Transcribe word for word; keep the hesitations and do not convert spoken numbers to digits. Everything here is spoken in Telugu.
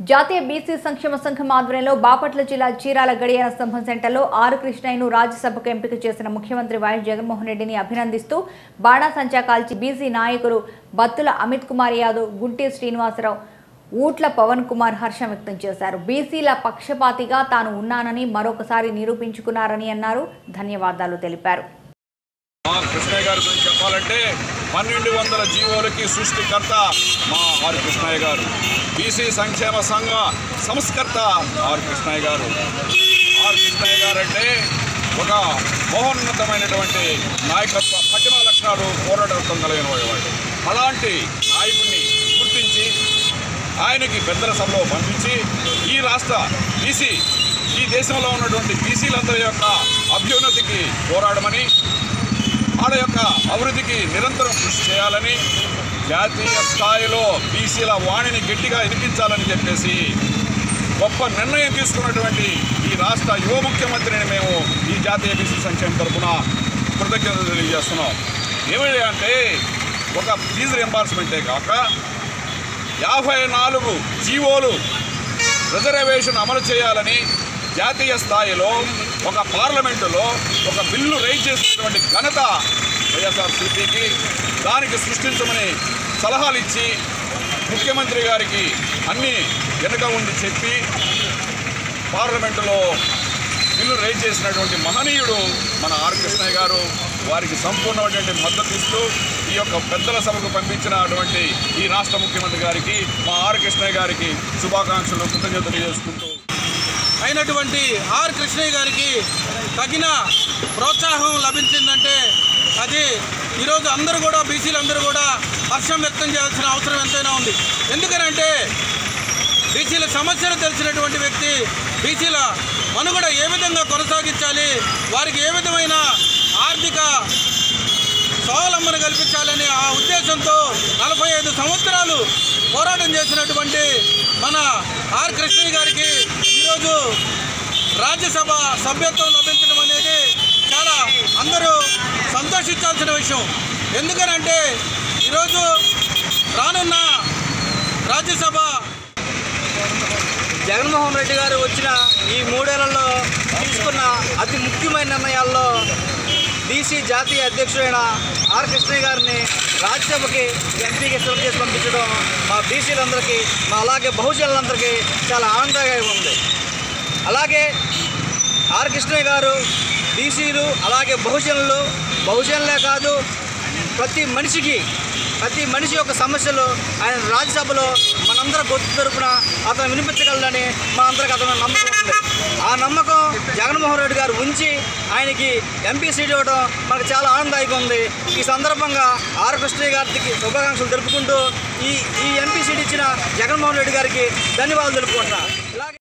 జాతీయ బీసీ సంక్షేమ సంఘం ఆధ్వర్యంలో బాపట్ల జిల్లా చీరాల గడియార స్తంభం సెంటర్లో ఆర్ కృష్ణయ్యను రాజ్యసభకు ఎంపిక చేసిన ముఖ్యమంత్రి వైఎస్ జగన్మోహన్ రెడ్డిని అభినందిస్తూ బాణాసంచా కాల్చి బీసీ నాయకులు బత్తుల అమిత్ కుమార్ యాదవ్, గుంటి శ్రీనివాసరావు, ఊట్ల పవన్ కుమార్ హర్షం వ్యక్తం చేశారు. బీసీల పక్షపాతిగా తాను ఉన్నానని మరొకసారి నిరూపించుకున్నారని అన్నారు. ధన్యవాదాలు తెలిపారు. కృష్ణయ్య గారి గురించి చెప్పాలంటే పన్నెండు వందల జీవోలకి సృష్టికర్త మా ఆర్ కృష్ణయ్య గారు. బీసీ సంక్షేమ సంఘ సంస్కర్త ఆర్ కృష్ణయ్య గారు. ఆర్ కృష్ణయ్య గారు అంటే ఒక మహోన్నతమైనటువంటి నాయకత్వ పటిమ లక్షణాలు, పోరాటత్వం కలిగిన వాడు. అలాంటి నాయకుడిని గుర్తించి ఆయనకి పెద్దల సభలో పంపించి ఈ రాష్ట్ర బీసీ ఈ దేశంలో ఉన్నటువంటి బీసీలందరి యొక్క అభ్యున్నతికి పోరాడమని, వాళ్ళ యొక్క అభివృద్ధికి నిరంతరం కృషి చేయాలని, జాతీయ స్థాయిలో బీసీల వాణిని గట్టిగా వినిపించాలని చెప్పేసి గొప్ప నిర్ణయం తీసుకున్నటువంటి ఈ రాష్ట్ర యువ ముఖ్యమంత్రిని మేము ఈ జాతీయ బీసీ సంక్షేమ తరఫున కృతజ్ఞతలు తెలియజేస్తున్నాం. ఏమిటి అంటే ఒక ఫీజు రియంబర్స్మెంటే కాక యాభై నాలుగు జీవోలు రిజర్వేషన్ అమలు చేయాలని జాతీయ స్థాయిలో ఒక పార్లమెంటులో ఒక బిల్లు రైజ్ చేసినటువంటి ఘనత వైఎస్ఆర్సీపీకి. దానికి సృష్టించమని సలహాలు ఇచ్చి ముఖ్యమంత్రి గారికి అన్నీ వెనుక ఉండి చెప్పి పార్లమెంటులో బిల్లు రైజ్ చేసినటువంటి మహనీయుడు మన ఆర్ కృష్ణయ్య గారు. వారికి సంపూర్ణమైనటువంటి మద్దతు ఇస్తూ ఈ యొక్క పెద్దల సభకు పంపించినటువంటి ఈ రాష్ట్ర ముఖ్యమంత్రి గారికి, మా ఆర్ కృష్ణయ్య గారికి శుభాకాంక్షలు, కృతజ్ఞతలు తెలియజేసుకుంటూ అయినటువంటి ఆర్ కృష్ణయ్య గారికి తగిన ప్రోత్సాహం లభించిందంటే అది ఈరోజు అందరూ కూడా బీసీలు అందరూ కూడా హర్షం వ్యక్తం చేయాల్సిన అవసరం ఎంతైనా ఉంది. ఎందుకనంటే బీసీల సమస్యలు తెలిసినటువంటి వ్యక్తి, బీసీల మనుగడ ఏ విధంగా కొనసాగించాలి, వారికి ఏ విధమైన ఆర్థిక స్వావలంబన కల్పించాలని ఆ ఉద్దేశంతో నలభై ఐదు సంవత్సరాలు పోరాటం చేసినటువంటి మన ఆర్ కృష్ణయ్య గారికి ఈరోజు రాజ్యసభ సభ్యత్వం లభించడం అనేది చాలా అందరూ సంతోషించాల్సిన విషయం. ఎందుకనంటే ఈరోజు రానున్న రాజ్యసభ జగన్మోహన్ రెడ్డి గారు వచ్చిన ఈ మూడేళ్లలో తీసుకున్న అతి ముఖ్యమైన నిర్ణయాల్లో బీసీ జాతీయ అధ్యక్షుడైన ఆర్ కృష్ణయ్య గారిని రాజ్యసభకి ఎంపీకి సెలెక్ట్ చేసి పంపించడం మా బీసీలందరికీ, మా అలాగే బహుజనులందరికీ చాలా ఆనందకరంగా ఉంది. అలాగే ఆర్ కృష్ణయ్య గారు బీసీలు అలాగే బహుజనులు, బహుజనులే కాదు ప్రతి మనిషికి ప్రతి మనిషి యొక్క సమస్యలు ఆయన రాజ్యసభలో మనందరం గొంతు తరపున అతను వినిపించగలదని మా అందరికి అతను నమ్మకం ఉంది. ఆ నమ్మకం జగన్మోహన్ రెడ్డి గారు ఉంచి ఆయనకి ఎంపీ సీట్ ఇవ్వడం మనకు చాలా ఆనందదాయకంగా ఉంది. ఈ సందర్భంగా ఆర్ కృష్ణయ్య గారికి శుభాకాంక్షలు తెలుపుకుంటూ ఈ ఈ ఎంపీ సీట్ ఇచ్చిన జగన్మోహన్ రెడ్డి గారికి ధన్యవాదాలు తెలుపుకుంటున్నా.